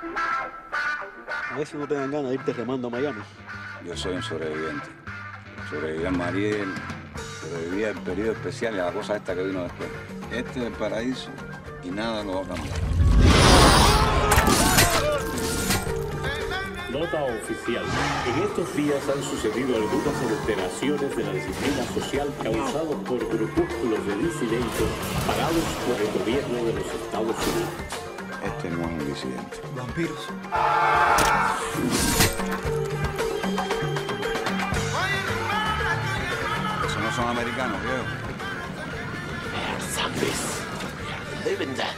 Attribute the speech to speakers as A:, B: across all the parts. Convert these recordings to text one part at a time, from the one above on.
A: A ver si no te dan ganas de irte remando a Miami.
B: Yo soy un sobreviviente. Sobreviví en Mariel, sobreviví al periodo especial y a la cosa esta que vino después. Este es el paraíso y nada lo va a cambiar.
C: Nota oficial. En estos días han sucedido algunas alteraciones de la disciplina social causadas por grupúsculos de disidentes parados por el gobierno de los Estados Unidos.
B: Este no es un disidente.
A: Vampiros.
B: Esos no son americanos, viejo.
C: Zombies. Living death.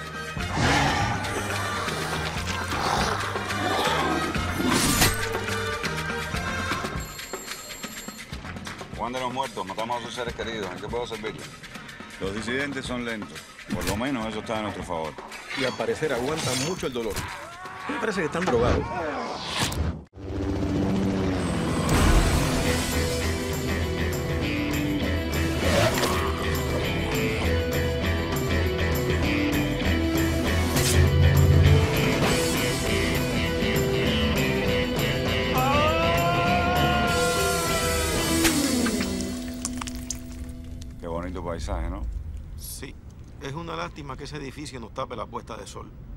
B: Juan de los Muertos, matamos a sus seres queridos. ¿En qué puedo servirle? Los disidentes son lentos. Por lo menos eso está a nuestro favor.
D: Y al parecer aguantan mucho el dolor. Me parece que están drogados.
B: Qué bonito paisaje, ¿no?
D: Sí, es una lástima que ese edificio nos tape la puesta de sol.